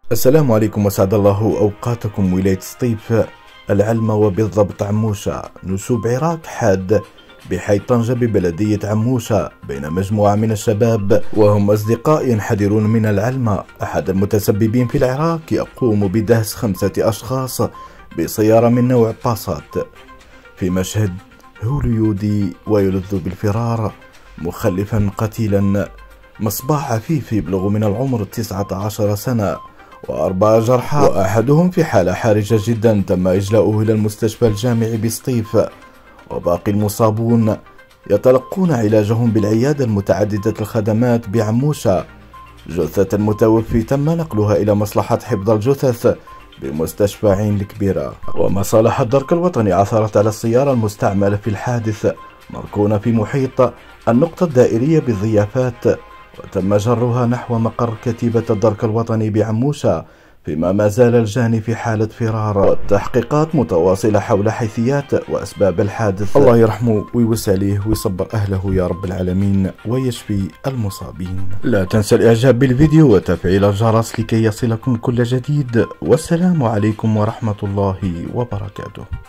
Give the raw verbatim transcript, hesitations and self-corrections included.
السلام عليكم وسعد الله أوقاتكم. ولاية سطيف العلمة وبالضبط عموشة، نشوب عراك حاد بحي طنجة ببلدية عموشة بين مجموعة من الشباب وهم أصدقاء ينحدرون من العلمة. أحد المتسببين في العراك يقوم بدهس خمسة أشخاص بسيارة من نوع باسات في مشهد هوليودي ويلذ بالفرار، مخلفا قتيلا مصباح عفيف يبلغ من العمر تسعة عشر سنة وأربعة جرحى، وأحدهم في حالة حرجة جدا تم إجلاؤه إلى المستشفى الجامعي بسطيف، وباقي المصابون يتلقون علاجهم بالعيادة المتعددة الخدمات بعموشة. جثة المتوفي تم نقلها إلى مصلحة حفظ الجثث بمستشفى عين الكبيرة. ومصالح الدرك الوطني عثرت على السيارة المستعملة في الحادث مركونة في محيط النقطة الدائرية بالضيافات، وتم جرها نحو مقر كتيبة الدرك الوطني بعموشة، فيما ما زال الجاني في حالة فرار، والتحقيقات متواصلة حول حيثيات وأسباب الحادث. الله يرحمه ويوسع عليه ويصبر أهله يا رب العالمين ويشفي المصابين. لا تنسى الإعجاب بالفيديو وتفعيل الجرس لكي يصلكم كل جديد، والسلام عليكم ورحمة الله وبركاته.